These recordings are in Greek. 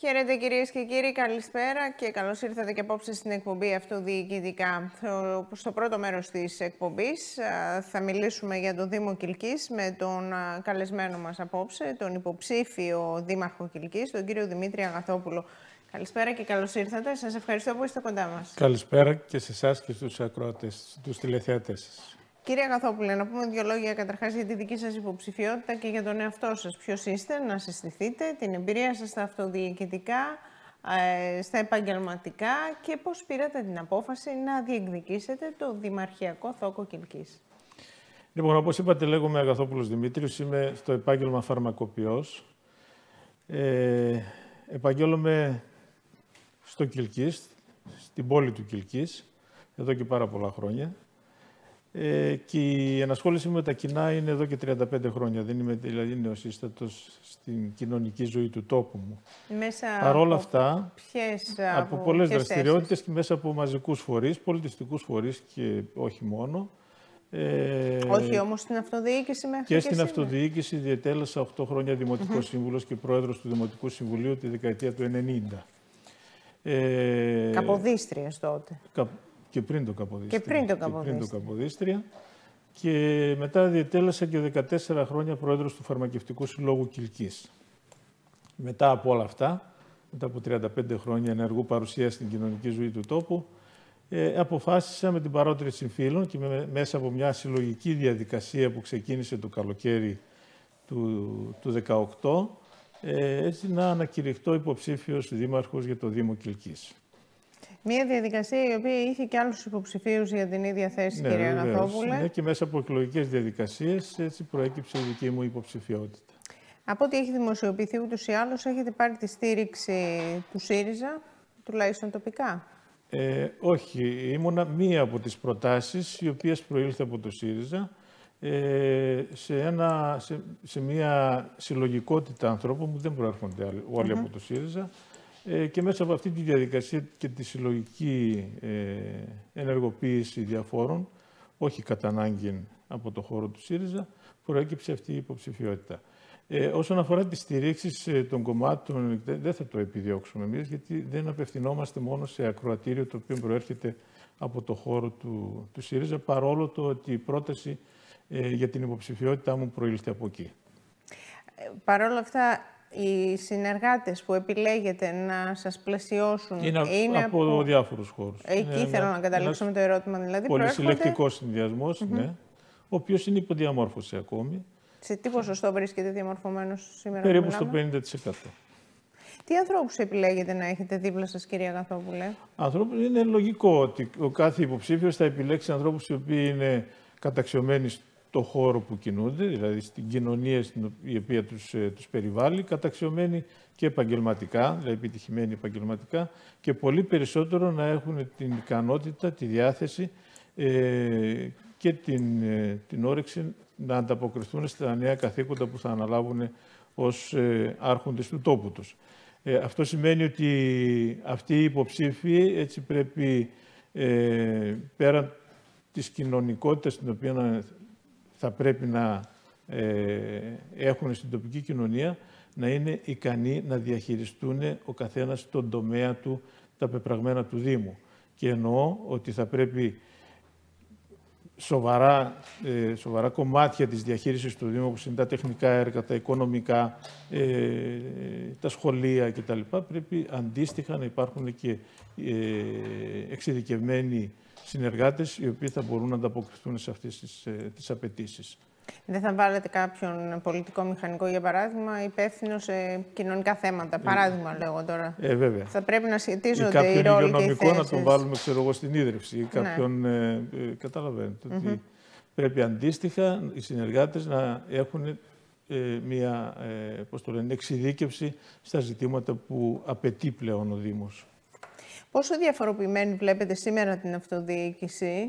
Χαίρετε κυρίες και κύριοι, καλησπέρα και καλώς ήρθατε και απόψε στην εκπομπή Αυτοδιοικητικά. Στο πρώτο μέρος της εκπομπής θα μιλήσουμε για το Δήμο Κιλκής με τον καλεσμένο μας απόψε, τον υποψήφιο Δήμαρχο Κιλκής, τον κύριο Δημήτρη Αγαθόπουλο. Καλησπέρα και καλώς ήρθατε. Σας ευχαριστώ που είστε κοντά μας. Καλησπέρα και σε εσάς και στους ακροατές, τους τηλεθεατές σας. Κύριε Αγαθόπουλε, να πούμε δύο λόγια καταρχάς για τη δική σας υποψηφιότητα και για τον εαυτό σας. Ποιος είστε, να συστηθείτε, την εμπειρία σας στα αυτοδιοικητικά, στα επαγγελματικά και πώς πήρατε την απόφαση να διεκδικήσετε το Δημαρχιακό Θόκο Κιλκής. Λοιπόν, όπως είπατε, λέγομαι Αγαθόπουλος Δημήτριος, είμαι στο επάγγελμα φαρμακοποιός. Επαγγέλλομαι στο Κιλκής, στην πόλη του Κιλκής, εδώ και πάρα πολλά χρόνια. Και η ενασχόλησή μου με τα κοινά είναι εδώ και 35 χρόνια. Δεν είμαι δηλαδή νεοσύστατος στην κοινωνική ζωή του τόπου μου. Παρ' όλα αυτά, από πολλές δραστηριότητες και μέσα από μαζικούς φορείς, πολιτιστικούς φορείς και όχι μόνο. Όχι όμως στην αυτοδιοίκηση μέχρι και στην αυτοδιοίκηση διετέλεσα 8 χρόνια Δημοτικός Σύμβουλος και Πρόεδρος του Δημοτικού Συμβουλίου τη δεκαετία του 90. Καποδίστριας τότε. Και πριν το Καποδίστρια. Και πριν το Καποδίστρια. Και μετά διετέλεσα και 14 χρόνια πρόεδρος του Φαρμακευτικού Συλλόγου Κιλκής. Μετά από όλα αυτά, μετά από 35 χρόνια ενεργού παρουσία στην κοινωνική ζωή του τόπου, αποφάσισα με την παρότριση συμφίλων και μέσα από μια συλλογική διαδικασία που ξεκίνησε το καλοκαίρι του 2018, έτσι να ανακηρυχτώ υποψήφιος δήμαρχος για το Δήμο Κιλκής. Μια διαδικασία η οποία είχε και άλλους υποψηφίους για την ίδια θέση, κύριε Αγαθόπουλε. Ναι, και μέσα από εκλογικές διαδικασίες έτσι προέκυψε η δική μου υποψηφιότητα. Από ό,τι έχει δημοσιοποιηθεί ούτως ή άλλως, έχετε πάρει τη στήριξη του ΣΥΡΙΖΑ, τουλάχιστον τοπικά. Όχι, ήμουνα μία από τις προτάσεις οι οποίες προήλθε από το ΣΥΡΙΖΑ σε μια συλλογικότητα ανθρώπων που δεν προέρχονται όλοι από το ΣΥΡΙΖΑ. Και μέσα από αυτή τη διαδικασία και τη συλλογική ενεργοποίηση διαφόρων, όχι κατά ανάγκη από το χώρο του ΣΥΡΙΖΑ, προέκυψε αυτή η υποψηφιότητα. Όσον αφορά τις στηρίξεις των κομμάτων, δεν θα το επιδιώξουμε εμείς, γιατί δεν απευθυνόμαστε μόνο σε ακροατήριο το οποίο προέρχεται από το χώρο του ΣΥΡΙΖΑ, παρόλο το ότι η πρόταση για την υποψηφιότητά μου προήλθε από εκεί. Παρ' όλα αυτά, οι συνεργάτες που επιλέγετε να σας πλαισιώσουν είναι από διάφορους χώρους. Εκεί θέλω να καταλήξω με το ερώτημα. Δηλαδή, πολυσυλλεκτικός συνδυασμός, ναι, ο οποίος είναι υποδιαμόρφωση ακόμη. Σε τι ποσοστό βρίσκεται διαμορφωμένος σήμερα? Περίπου στο 50%. Τι ανθρώπους επιλέγετε να έχετε δίπλα σας, κύριε Αγαθόπουλε? Ανθρώπους, είναι λογικό ότι ο κάθε υποψήφιος θα επιλέξει ανθρώπους οι οποίοι είναι καταξιωμένοι το χώρο που κινούνται, δηλαδή στην κοινωνία η οποία τους περιβάλλει, καταξιωμένοι και επαγγελματικά, δηλαδή επιτυχημένοι επαγγελματικά, και πολύ περισσότερο να έχουν την ικανότητα, τη διάθεση και την όρεξη να ανταποκριθούν στα νέα καθήκοντα που θα αναλάβουν ως άρχοντες του τόπου τους. Αυτό σημαίνει ότι αυτοί οι υποψήφοι έτσι πρέπει πέραν της κοινωνικότητας την οποία θα πρέπει να έχουν στην τοπική κοινωνία, να είναι ικανοί να διαχειριστούν ο καθένας τον τομέα του, τα πεπραγμένα του Δήμου. Και εννοώ ότι θα πρέπει σοβαρά κομμάτια της διαχείρισης του Δήμου, όπως είναι τα τεχνικά έργα, τα οικονομικά, τα σχολεία κτλ. Πρέπει αντίστοιχα να υπάρχουν και εξειδικευμένοι συνεργάτες οι οποίοι θα μπορούν να ανταποκριθούν σε αυτές τις απαιτήσεις. Δεν θα βάλετε κάποιον πολιτικό μηχανικό, για παράδειγμα, υπεύθυνο σε κοινωνικά θέματα? Παράδειγμα, λέω τώρα. Βέβαια. Θα πρέπει να σχετίζονται οι ρόλοι και οι θέσεις. Κάποιον υγειονομικό να τον βάλουμε, ξέρω εγώ, στην ίδρυυση. Ή κάποιον, καταλαβαίνετε, ότι πρέπει αντίστοιχα οι συνεργάτες να έχουν μια εξειδίκευση στα ζητήματα που απαιτεί πλέον ο Δήμος. Πόσο διαφοροποιημένη βλέπετε σήμερα την αυτοδιοίκηση,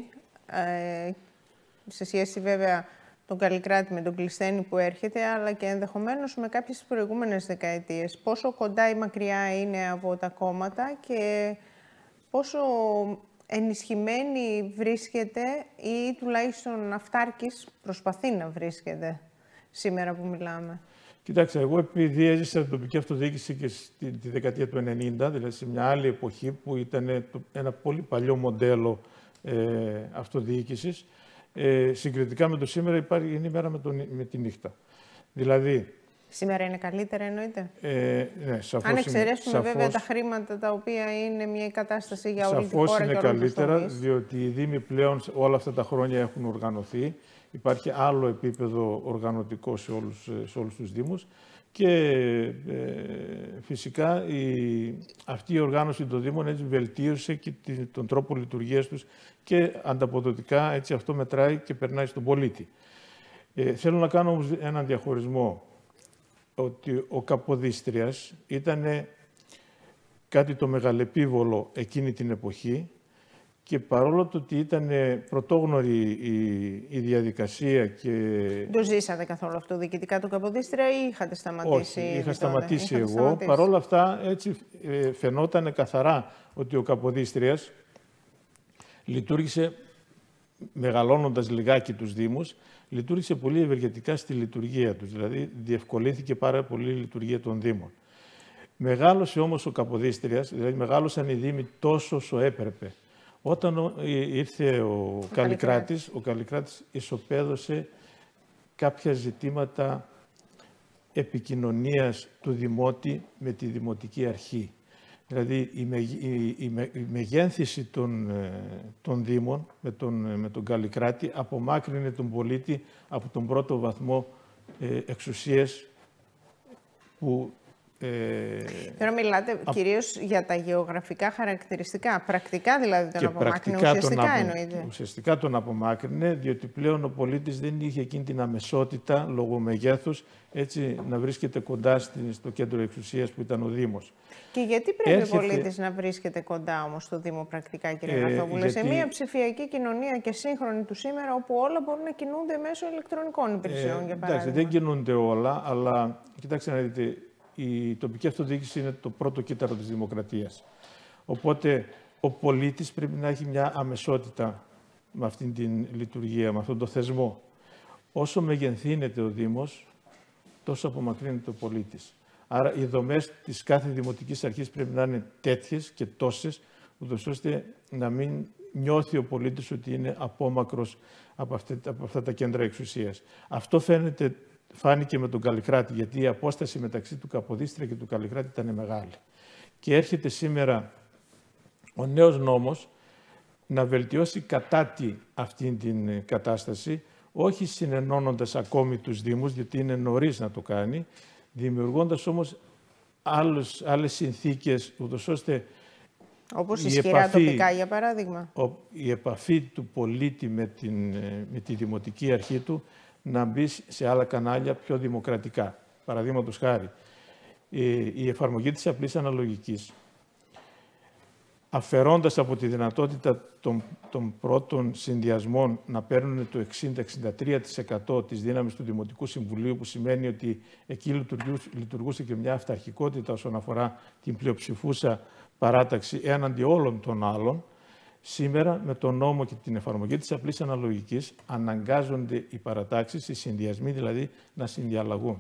σε σχέση βέβαια τον Καλλικράτη με τον Κλεισθένη που έρχεται, αλλά και ενδεχομένως με κάποιες προηγούμενες δεκαετίες? Πόσο κοντά ή μακριά είναι από τα κόμματα και πόσο ενισχυμένη βρίσκεται ή τουλάχιστον αυτάρκης προσπαθεί να βρίσκεται σήμερα που μιλάμε? Κοιτάξτε, εγώ επειδή έζησα την τοπική αυτοδιοίκηση και τη δεκαετία του 90, δηλαδή σε μια άλλη εποχή που ήταν ένα πολύ παλιό μοντέλο αυτοδιοίκησης, συγκριτικά με το σήμερα είναι η μέρα με τη νύχτα. Δηλαδή, σήμερα είναι καλύτερα, εννοείται. Ναι, σαφώς. Αν εξαιρέσουμε βέβαια τα χρήματα τα οποία είναι μια κατάσταση για όλη τη χώρα. Σαφώς είναι καλύτερα, διότι οι Δήμοι πλέον όλα αυτά τα χρόνια έχουν οργανωθεί. Υπάρχει άλλο επίπεδο οργανωτικό σε όλους τους Δήμους και φυσικά αυτή η οργάνωση των Δήμων έτσι βελτίωσε και τον τρόπο λειτουργίας τους και ανταποδοτικά έτσι αυτό μετράει και περνάει στον πολίτη. Θέλω να κάνω όμως έναν διαχωρισμό, ότι ο Καποδίστριας ήταν κάτι το μεγαλεπίβολο εκείνη την εποχή και παρόλο το ότι ήταν πρωτόγνωρη η διαδικασία και... Το ζήσατε καθόλου αυτό διοικητικά του Καποδίστρια ή είχατε σταματήσει? Όχι, είχα σταματήσει εγώ. Παρόλα αυτά έτσι φαινόταν καθαρά ότι ο Καποδίστριας λειτουργήσε, μεγαλώνοντας λιγάκι τους Δήμους, λειτουργήσε πολύ ευεργετικά στη λειτουργία τους, δηλαδή διευκολύνθηκε πάρα πολύ η λειτουργία των Δήμων. Μεγάλωσε όμως ο Καποδίστριας, δηλαδή μεγάλωσαν οι Δήμοι τόσο όσο έπρεπε. Όταν ήρθε ο Καλλικράτης ισοπαίδωσε κάποια ζητήματα επικοινωνίας του Δημότη με τη Δημοτική Αρχή. Δηλαδή η μεγένθηση των Δήμων με τον Καλλικράτη απομάκρυνε τον πολίτη από τον πρώτο βαθμό εξουσίες που... Τώρα μιλάτε κυρίως για τα γεωγραφικά χαρακτηριστικά, πρακτικά δηλαδή τον απομάκρυνε, ουσιαστικά εννοείται. Ουσιαστικά τον απομάκρυνε, διότι πλέον ο πολίτης δεν είχε εκείνη την αμεσότητα λόγω μεγέθους, έτσι να βρίσκεται κοντά στο κέντρο εξουσίας που ήταν ο Δήμος. Και γιατί πρέπει ο πολίτης να βρίσκεται κοντά όμως στο Δήμο πρακτικά, κύριε Γαθόπουλε, σε μια ψηφιακή κοινωνία και σύγχρονη του σήμερα, όπου όλα μπορούν να κινούνται μέσω ηλεκτρονικών υπηρεσιών, για παράδειγμα? Εντάξει, δεν κινούνται όλα, αλλά κοιτάξτε να δείτε, η τοπική αυτοδιοίκηση είναι το πρώτο κύτταρο της δημοκρατίας. Οπότε ο πολίτης πρέπει να έχει μια αμεσότητα με αυτήν την λειτουργία, με αυτόν τον θεσμό. Όσο μεγενθύνεται ο Δήμος, τόσο απομακρύνεται ο πολίτης. Άρα οι δομές της κάθε δημοτικής αρχής πρέπει να είναι τέτοιες και τόσες, ούτως ώστε να μην νιώθει ο πολίτης ότι είναι απόμακρος από αυτά τα κέντρα εξουσίας. Αυτό φάνηκε με τον Καλλικράτη, γιατί η απόσταση μεταξύ του Καποδίστρια και του Καλλικράτη ήταν μεγάλη. Και έρχεται σήμερα ο νέος νόμος να βελτιώσει κατά αυτήν την κατάσταση, όχι συνενώνοντας ακόμη τους Δήμους, γιατί είναι νωρίς να το κάνει, δημιουργώντας όμως άλλες συνθήκες, ούτως ώστε... Όπως ισχυρά τοπικά, για παράδειγμα. Η επαφή του πολίτη με τη δημοτική αρχή του να μπει σε άλλα κανάλια πιο δημοκρατικά. Παραδείγματος χάρη, η εφαρμογή της απλής αναλογικής, αφαιρώντας από τη δυνατότητα των πρώτων συνδυασμών να παίρνουν το 60-63% της δύναμης του Δημοτικού Συμβουλίου, που σημαίνει ότι εκεί λειτουργούσε και μια αυταρχικότητα όσον αφορά την πλειοψηφούσα παράταξη έναντι όλων των άλλων. Σήμερα, με τον νόμο και την εφαρμογή της απλής αναλογικής, αναγκάζονται οι παρατάξεις, οι συνδυασμοί δηλαδή, να συνδιαλλαγούν.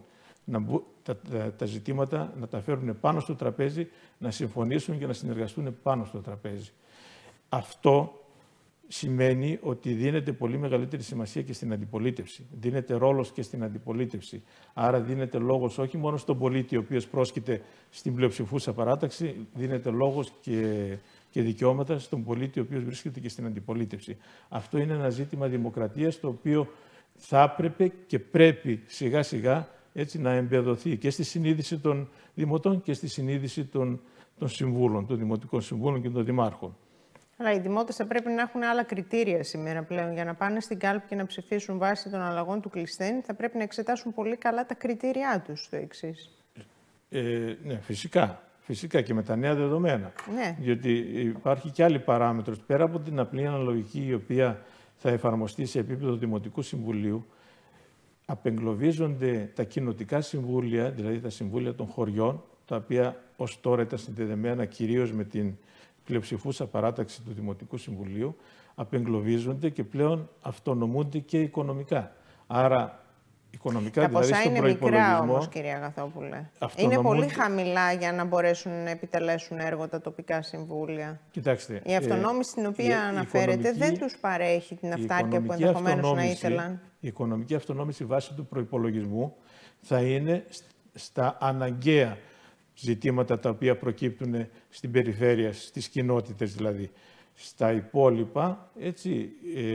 Τα ζητήματα να τα φέρουν πάνω στο τραπέζι, να συμφωνήσουν και να συνεργαστούν πάνω στο τραπέζι. Αυτό σημαίνει ότι δίνεται πολύ μεγαλύτερη σημασία και στην αντιπολίτευση. Δίνεται ρόλος και στην αντιπολίτευση. Άρα δίνεται λόγος όχι μόνο στον πολίτη ο οποίος πρόσκειται στην πλειοψηφούσα παράταξη, δίνεται λόγος και δικαιώματα στον πολίτη ο οποίος βρίσκεται και στην αντιπολίτευση. Αυτό είναι ένα ζήτημα δημοκρατίας, το οποίο θα έπρεπε και πρέπει σιγά σιγά έτσι να εμπεδοθεί και στη συνείδηση των δημοτών και στη συνείδηση των συμβούλων, των δημοτικών συμβούλων και των δημάρχων. Αλλά οι δημότες θα πρέπει να έχουν άλλα κριτήρια σήμερα πλέον. Για να πάνε στην κάλπη και να ψηφίσουν βάσει των αλλαγών του κλεισθέν, θα πρέπει να εξετάσουν πολύ καλά τα κριτήριά τους, το εξής. Ναι, φυσικά και με τα νέα δεδομένα. Ναι. Διότι υπάρχει και άλλη παράμετρος. Πέρα από την απλή αναλογική, η οποία θα εφαρμοστεί σε επίπεδο Δημοτικού Συμβουλίου, απεγκλωβίζονται τα κοινοτικά συμβούλια, δηλαδή τα συμβούλια των χωριών, τα οποία ως τώρα ήταν συνδεδεμένα κυρίως με την πλειοψηφούσα παράταξη του Δημοτικού Συμβουλίου, απεγκλωβίζονται και πλέον αυτονομούνται και οικονομικά. Άρα Οικονομικά, τα δηλαδή ποσά στον είναι προϋπολογισμό. μικρά όμως, κυρία Αγαθόπουλε. Είναι πολύ χαμηλά για να μπορέσουν να επιτελέσουν έργο τα τοπικά συμβούλια. Κοιτάξτε, η αυτονόμηση στην οποία αναφέρεται δεν τους παρέχει την αυτάρκεια που ενδεχομένως να ήθελαν. Η οικονομική αυτονόμηση βάσει του προϋπολογισμού θα είναι στα αναγκαία ζητήματα τα οποία προκύπτουν στην περιφέρεια, στις κοινότητες δηλαδή. Στα υπόλοιπα, έτσι,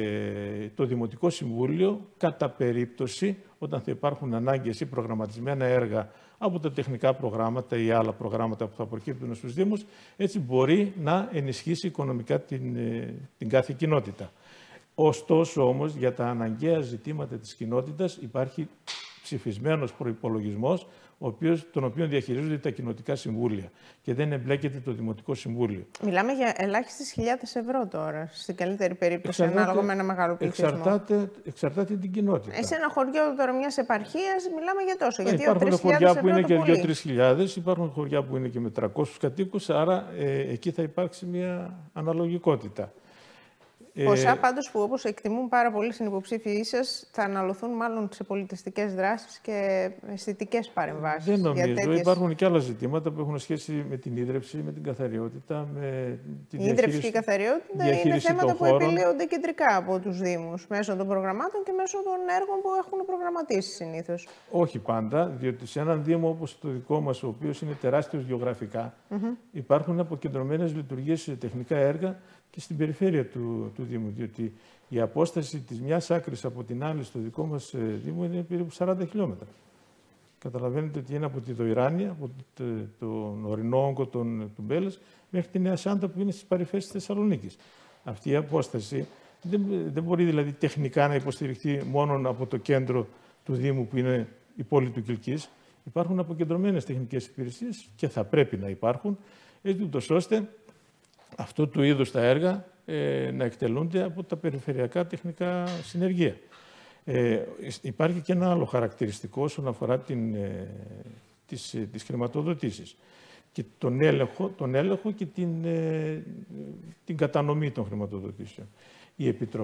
το Δημοτικό Συμβούλιο, κατά περίπτωση, όταν θα υπάρχουν ανάγκες ή προγραμματισμένα έργα από τα τεχνικά προγράμματα ή άλλα προγράμματα που θα προκύπτουν στους Δήμους, έτσι μπορεί να ενισχύσει οικονομικά την κάθε κοινότητα. Ωστόσο όμως, για τα αναγκαία ζητήματα της κοινότητας υπάρχει ψηφισμένος προϋπολογισμός, τον οποίο διαχειρίζονται τα κοινοτικά συμβούλια και δεν εμπλέκεται το Δημοτικό Συμβούλιο. Μιλάμε για ελάχιστες χιλιάδες ευρώ τώρα, στην καλύτερη περίπτωση, ανάλογα με ένα μεγάλο πληθυσμό. Εξαρτάται την κοινότητα. Σε ένα χωριό τώρα μιας επαρχίας μιλάμε για τόσο, για 2-3 υπάρχουν χωριά που είναι και 2-3 χιλιάδες, υπάρχουν χωριά που είναι και με 300 κατοίκους, άρα εκεί θα υπάρξει μια αναλογικότητα. Ποσά πάντως που, όπως εκτιμούν πάρα πολύ στην υποψήφιοι σας, θα αναλωθούν μάλλον σε πολιτιστικές δράσεις και αισθητικές παρεμβάσεις. Δεν νομίζω. Υπάρχουν και άλλα ζητήματα που έχουν σχέση με την ίδρυυση, με την καθαριότητα, με την διαχείριση. Η ίδρυυση και η καθαριότητα είναι θέματα που επιλύονται κεντρικά από τους Δήμους, μέσω των προγραμμάτων και μέσω των έργων που έχουν προγραμματίσει συνήθως. Όχι πάντα, διότι σε έναν Δήμο όπως το δικό μας, ο οποίος είναι τεράστιος γεωγραφικά, υπάρχουν αποκεντρωμένες λειτουργίες σε τεχνικά έργα και στην περιφέρεια του Δήμου, διότι η απόσταση της μιας άκρης από την άλλη στο δικό μας Δήμο είναι περίπου 40 χιλιόμετρα. Καταλαβαίνετε ότι είναι από τη Δοϊράνια, από τον ορεινό όγκο του Μπέλες, μέχρι τη Νέα Σάντα που είναι στις παρυφές της Θεσσαλονίκης. Αυτή η απόσταση δεν μπορεί δηλαδή τεχνικά να υποστηριχθεί μόνο από το κέντρο του Δήμου που είναι η πόλη του Κιλκής. Υπάρχουν αποκεντρωμένες τεχνικές υπηρεσίες και θα πρέπει να υπάρχουν, έτσι ώστε αυτού του είδους τα έργα να εκτελούνται από τα περιφερειακά τεχνικά συνεργεία. Υπάρχει και ένα άλλο χαρακτηριστικό όσον αφορά τις χρηματοδοτήσεις και τον έλεγχο και την κατανομή των χρηματοδοτήσεων. Οι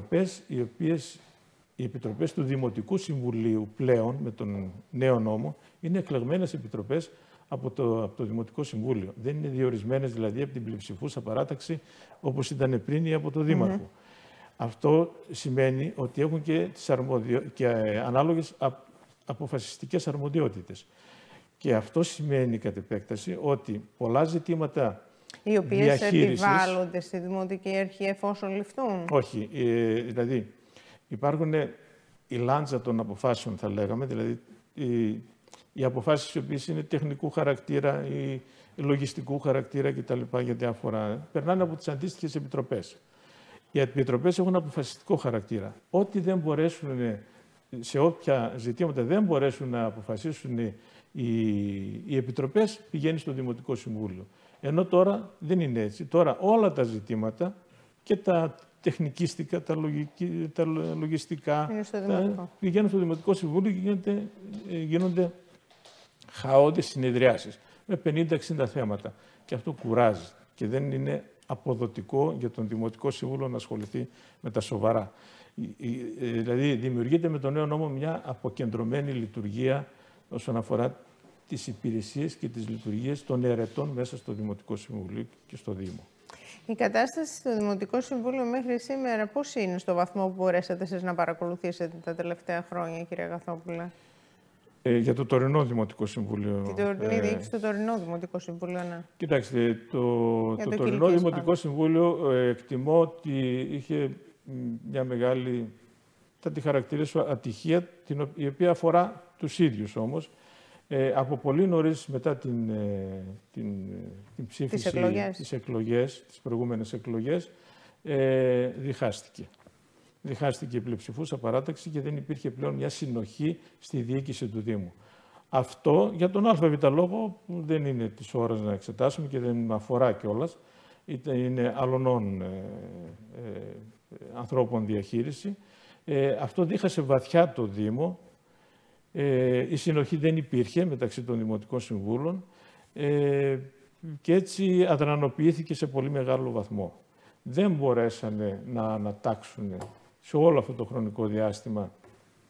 επιτροπές του Δημοτικού Συμβουλίου πλέον με τον νέο νόμο είναι εκλεγμένες επιτροπές από το Δημοτικό Συμβούλιο. Δεν είναι διορισμένες δηλαδή από την πλειοψηφούσα παράταξη όπως ήταν πριν ή από το Δήμαρχο. Αυτό σημαίνει ότι έχουν και ανάλογες αποφασιστικές αρμοδιότητες. Και αυτό σημαίνει κατ' επέκταση ότι πολλά ζητήματα οι οποίες επιβάλλονται στη Δημοτική Αρχή εφόσον ληφθούν. Όχι. Δηλαδή υπάρχουν η λάντζα των αποφάσεων θα λέγαμε, δηλαδή οι αποφάσεις οι οποίες είναι τεχνικού χαρακτήρα ή λογιστικού χαρακτήρα κτλ. Για διάφορα περνάνε από τις αντίστοιχες επιτροπές. Οι επιτροπές έχουν αποφασιστικό χαρακτήρα. Ό,τι δεν μπορέσουν, σε όποια ζητήματα δεν μπορέσουν να αποφασίσουν οι επιτροπές, πηγαίνει στο Δημοτικό Συμβούλιο. Ενώ τώρα δεν είναι έτσι. Τώρα όλα τα ζητήματα και τα τεχνικίστικα, τα λογιστικά πηγαίνουν στο Δημοτικό Συμβούλιο και γίνονται χαόδες συνεδριάσεις με 50-60 θέματα. Και αυτό κουράζει και δεν είναι αποδοτικό για τον Δημοτικό Σύμβουλο να ασχοληθεί με τα σοβαρά. Δηλαδή δημιουργείται με τον νέο νόμο μια αποκεντρωμένη λειτουργία όσον αφορά τις υπηρεσίες και τις λειτουργίες των ερετών μέσα στο Δημοτικό Συμβούλιο και στο Δήμο. Η κατάσταση στο Δημοτικό Συμβούλιο μέχρι σήμερα πώς είναι στο βαθμό που μπορέσατε εσείς να παρακολουθήσετε τα τελευταία χρόνια, κύριε Αγαθόπουλε? Για το τωρινό Δημοτικό Συμβούλιο. Την τωρινή διοίκηση στο τωρινό Δημοτικό Συμβούλιο, ναι. Κοιτάξτε, το τωρινό Δημοτικό Συμβούλιο εκτιμώ ότι είχε μια μεγάλη, θα τη χαρακτηρίσω ατυχία, η οποία αφορά τους ίδιους όμως. Από πολύ νωρίς μετά την ψήφιση τις προηγούμενες εκλογές, διχάστηκε. Διχάστηκε η πλειοψηφούσα παράταξη και δεν υπήρχε πλέον μια συνοχή στη διοίκηση του Δήμου. Αυτό για τον ΑΒ λόγο που δεν είναι της ώρας να εξετάσουμε και δεν αφορά κιόλας, είναι αλλωνών ανθρώπων διαχείριση. Αυτό δίχασε βαθιά το Δήμο. Η συνοχή δεν υπήρχε μεταξύ των Δημοτικών Συμβούλων και έτσι αδρανοποιήθηκε σε πολύ μεγάλο βαθμό. Δεν μπορέσανε να ανατάξουν σε όλο αυτό το χρονικό διάστημα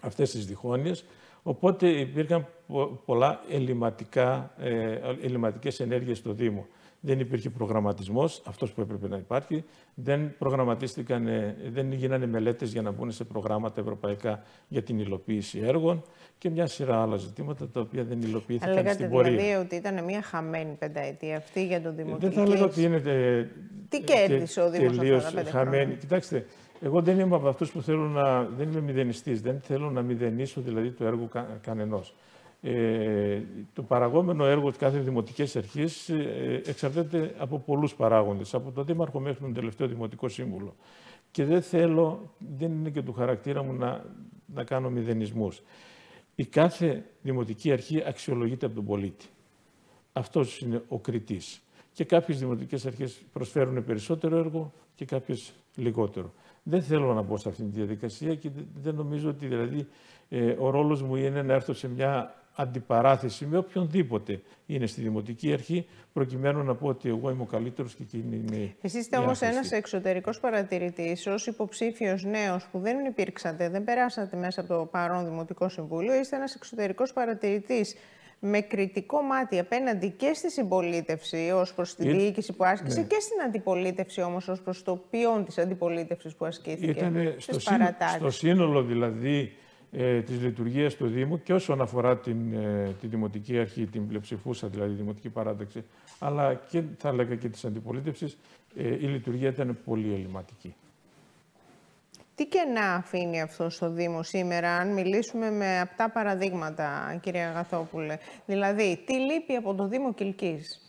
αυτές τις διχόνοιες. Οπότε υπήρχαν πολλά ελληματικές ενέργειες στο Δήμο. Δεν υπήρχε προγραμματισμός, αυτός που έπρεπε να υπάρχει. Δεν προγραμματίστηκαν, δεν γίνανε μελέτες για να μπουν σε προγράμματα ευρωπαϊκά για την υλοποίηση έργων και μια σειρά άλλα ζητήματα τα οποία δεν υλοποιήθηκαν στην πορεία. Δηλαδή ότι ήταν μια χαμένη πενταετία αυτή για τον Δήμο Κιλκής. Δεν θα έλεγα ότι είναι τι κέρδισε ο Δήμος τελείως χαμένη. Κοιτάξτε, εγώ δεν είμαι από αυτούς που θέλω δεν είμαι μηδενιστής, δεν θέλω να μηδενίσω δηλαδή το έργο κανενός. Το παραγόμενο έργο κάθε δημοτικής αρχής εξαρτάται από πολλούς παράγοντες, από τον Δήμαρχο μέχρι τον τελευταίο Δημοτικό Σύμβουλο. Και δεν είναι και του χαρακτήρα μου να κάνω μηδενισμούς. Η κάθε δημοτική αρχή αξιολογείται από τον πολίτη. Αυτός είναι ο κριτής. Και κάποιες δημοτικές αρχές προσφέρουν περισσότερο έργο και κάποιες λιγότερο. Δεν θέλω να μπω σε αυτή τη διαδικασία και δεν νομίζω ότι δηλαδή, ο ρόλος μου είναι να έρθω σε μια αντιπαράθεση με οποιονδήποτε είναι στη Δημοτική Αρχή, προκειμένου να πω ότι εγώ είμαι ο καλύτερος και εκείνη είναι η Εσείς είστε όμως ένας εξωτερικός παρατηρητής, ως υποψήφιος νέος που δεν υπήρξατε, δεν περάσατε μέσα από το παρόν Δημοτικό Συμβούλιο, είστε ένας εξωτερικός παρατηρητής με κριτικό μάτι απέναντι και στη συμπολίτευση ως προς τη διοίκηση που άσκησε και στην αντιπολίτευση όμως ως προς το ποιόν της αντιπολίτευσης που ασκήθηκε. Ήταν στο σύνολο δηλαδή της λειτουργίας του Δήμου και όσον αφορά τη Δημοτική Αρχή, την πλειοψηφούσα δηλαδή Δημοτική Παράταξη, αλλά και θα έλεγα και της αντιπολίτευσης, η λειτουργία ήταν πολύ ελληματική. Τι κενά αφήνει αυτό στο Δήμο σήμερα, αν μιλήσουμε με απτά παραδείγματα, κυρία Αγαθόπουλε? Δηλαδή, τι λείπει από το Δήμο Κιλκής?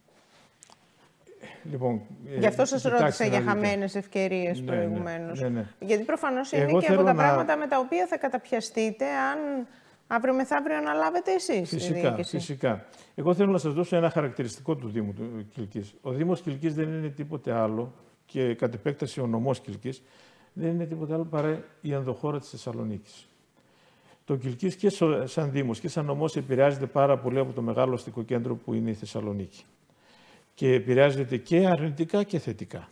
Λοιπόν, γι' αυτό σας ρώτησα για χαμένες ευκαιρίες προηγουμένως. Ναι. Γιατί προφανώς είναι και από τα πράγματα με τα οποία θα καταπιαστείτε αν αύριο μεθαύριο αναλάβετε εσείς τη διοίκηση. Φυσικά. Εγώ θέλω να σας δώσω ένα χαρακτηριστικό του Δήμου του Κιλκής. Ο Δήμος Κιλκής δεν είναι τίποτε άλλο και κατ' επέκταση ο νομός Κιλκής δεν είναι τίποτε άλλο παρά η ενδοχώρα της Θεσσαλονίκης. Το Κιλκής και σαν Δήμος και σαν νομός επηρεάζεται πάρα πολύ από το μεγάλο αστικό κέντρο που είναι η Θεσσαλονίκη. Και επηρεάζεται και αρνητικά και θετικά.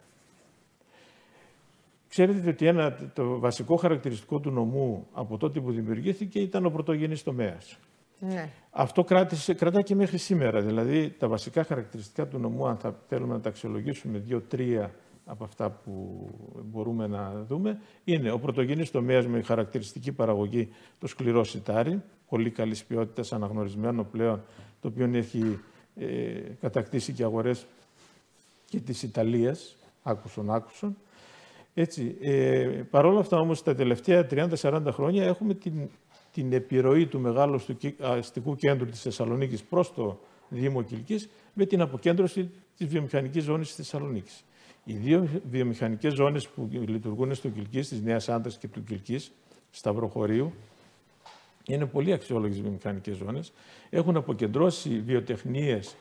Ξέρετε ότι το βασικό χαρακτηριστικό του νομού από τότε που δημιουργήθηκε ήταν ο πρωτογενής τομέας. Ναι. Αυτό κρατά και μέχρι σήμερα. Δηλαδή τα βασικά χαρακτηριστικά του νομού, αν θα θέλουμε να τα αξιολογήσουμε 2-3 από αυτά που μπορούμε να δούμε, είναι ο πρωτογενής τομέας με χαρακτηριστική παραγωγή το σκληρό σιτάρι, πολύ καλής ποιότητας, αναγνωρισμένο πλέον, το οποίο έχει κατακτήσει και αγορές και της Ιταλίας, άκουσον. Έτσι, παρόλα αυτά όμως τα τελευταία 30-40 χρόνια έχουμε την επιρροή του μεγάλου αστικού κέντρου της Θεσσαλονίκης προς το Δήμο Κιλκής με την αποκέντρωση της βιομηχανικής ζώνης της Θεσσαλονίκης. Οι δύο βιομηχανικές ζώνες που λειτουργούν στο Κιλκής, της Νέας Άντρας και του Κιλκής, Σταυροχωρίου, είναι πολύ αξιόλογες βιομηχανικές ζώνες. Έχουν αποκεντρώσει βιοτεχνίες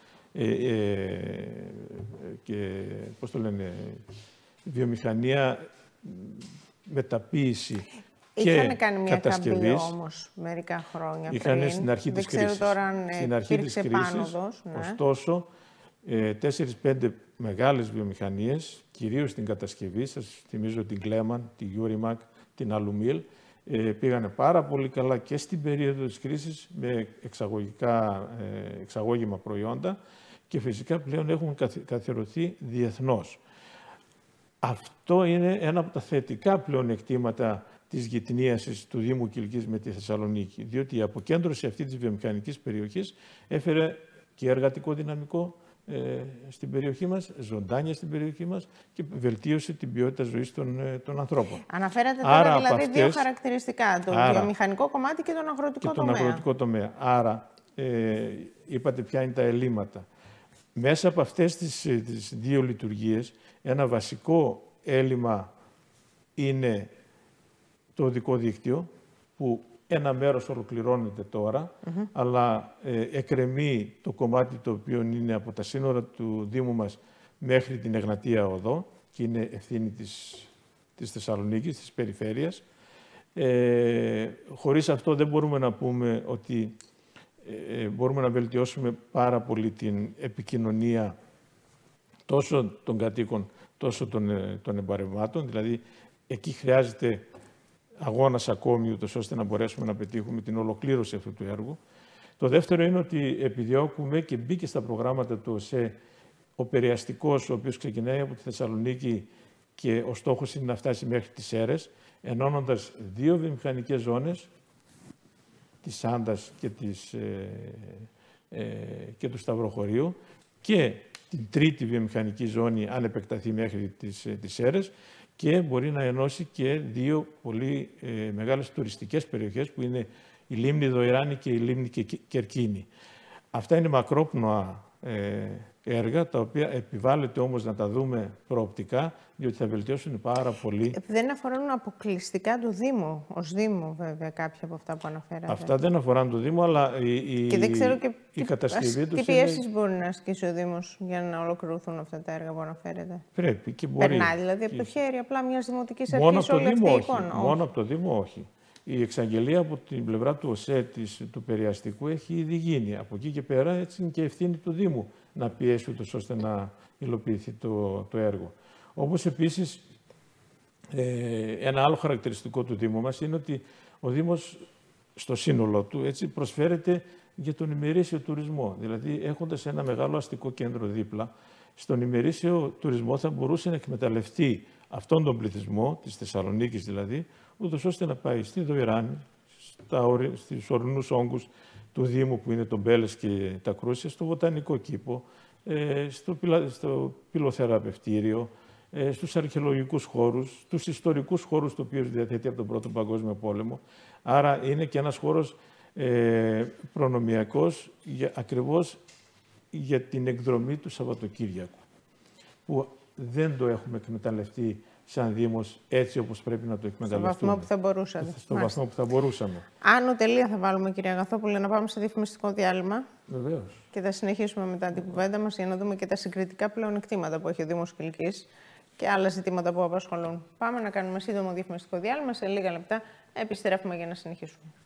και βιομηχανία, μεταποίηση και είχαν κάνει μια κατασκευής. Καμπή όμως μερικά χρόνια είχαν πριν. Στην αρχή της κρίσης. Τώρα αν στην αρχή της κρίσης, πάνωδος, ναι. Ωστόσο, 4-5 μεγάλες βιομηχανίες, κυρίως στην κατασκευή, σας θυμίζω την Κλέμαν, την Eurimac, την Alumil, πήγανε πάρα πολύ καλά και στην περίοδο της κρίσης με εξαγώγημα προϊόντα και φυσικά πλέον έχουν καθιερωθεί διεθνώς. Αυτό είναι ένα από τα θετικά πλεονεκτήματα της γειτονίασης του Δήμου Κιλκής με τη Θεσσαλονίκη, διότι η αποκέντρωση αυτή της βιομηχανικής περιοχής έφερε και εργατικό δυναμικό στην περιοχή μας, ζωντάνια στην περιοχή μας και βελτίωσε την ποιότητα ζωής των ανθρώπων. Αναφέρατε τώρα δηλαδή δύο χαρακτηριστικά, το βιομηχανικό κομμάτι και τον αγροτικό τομέα. Τον αγροτικό τομέα. Άρα, είπατε ποια είναι τα ελλείμματα. Μέσα από αυτές τις δύο λειτουργίες, ένα βασικό έλλειμμα είναι το οδικό δίκτυο, που ένα μέρος ολοκληρώνεται τώρα, αλλά εκκρεμεί το κομμάτι το οποίο είναι από τα σύνορα του Δήμου μας μέχρι την Εγνατία Οδό και είναι ευθύνη της Θεσσαλονίκης, της περιφέρειας. Χωρίς αυτό δεν μπορούμε να πούμε ότι μπορούμε να βελτιώσουμε πάρα πολύ την επικοινωνία τόσο των κατοίκων, τόσο των εμπορευμάτων. Δηλαδή, εκεί χρειάζεται αγώνας ακόμη, ούτως ώστε να μπορέσουμε να πετύχουμε την ολοκλήρωση αυτού του έργου. Το δεύτερο είναι ότι επιδιώκουμε και μπήκε στα προγράμματα του ΟΣΕ ο περιαστικός, ο οποίος ξεκινάει από τη Θεσσαλονίκη και ο στόχος είναι να φτάσει μέχρι τις Σέρρες, ενώνοντας 2 βιομηχανικές ζώνες, της Σάντας και του Σταυροχωρίου, και την τρίτη βιομηχανική ζώνη, αν επεκταθεί μέχρι τις Σέρρες, και μπορεί να ενώσει και 2 πολύ μεγάλες τουριστικές περιοχές, που είναι η Λίμνη Δοϊράνη και η Λίμνη Κερκίνη. Αυτά είναι μακρόπνοα έργα, τα οποία επιβάλλεται όμως να τα δούμε προοπτικά, διότι θα βελτιώσουν πάρα πολύ. Δεν αφορούν αποκλειστικά το Δήμο, ως Δήμο βέβαια, κάποια από αυτά που αναφέρατε. Αυτά δεν αφορούν το Δήμο, αλλά και δεν ξέρω και η κατασκευή τους. Τι πιέσεις μπορεί να ασκήσει ο Δήμος για να ολοκληρωθούν αυτά τα έργα που αναφέρετε? Πρέπει και μπορεί. Περνάει δηλαδή από το χέρι απλά μιας δημοτικής αρχής όλη αυτή η εικόνα? Μόνο από το Δήμο όχι. Η εξαγγελία από την πλευρά του ΟΣΕ του περιαστικού έχει ήδη γίνει. Από εκεί και πέρα έτσι είναι και ευθύνη του Δήμου να πιέσει ούτως ώστε να υλοποιηθεί το έργο. Όπως επίσης ένα άλλο χαρακτηριστικό του Δήμου μας είναι ότι ο Δήμος στο σύνολό του έτσι προσφέρεται για τον ημερήσιο τουρισμό. Δηλαδή έχοντας ένα μεγάλο αστικό κέντρο δίπλα, στον ημερήσιο τουρισμό θα μπορούσε να εκμεταλλευτεί αυτόν τον πληθυσμό, της Θεσσαλονίκης δηλαδή, ούτως ώστε να πάει στη Δοϊράνη, στους ορεινούς όγκους του Δήμου που είναι το Μπέλες και τα Κρούσια, στο Βοτανικό Κήπο, στο πυλοθεραπευτήριο, στους αρχαιολογικούς χώρους, στους ιστορικούς χώρους του οποίους διαθέτει από τον Πρώτο Παγκόσμιο Πόλεμο. Άρα είναι και ένας χώρος προνομιακός ακριβώς για την εκδρομή του Σαββατοκύριακου, που δεν το έχουμε εκμεταλλευτεί σαν Δήμος έτσι όπως πρέπει να το εκμεταλλευτούμε. Στο βαθμό που θα μπορούσατε. Στο βαθμό που θα μπορούσαμε. Άνω τελεία θα βάλουμε, κυρία Αγαθόπουλε, να πάμε σε διαφημιστικό διάλειμμα. Βεβαίως. Και θα συνεχίσουμε μετά την κουβέντα μας για να δούμε και τα συγκριτικά πλεονεκτήματα που έχει ο Δήμος Κιλκής και άλλα ζητήματα που απασχολούν. Πάμε να κάνουμε σύντομο διαφημιστικό διάλειμμα. Σε λίγα λεπτά επιστρέφουμε για να συνεχίσουμε.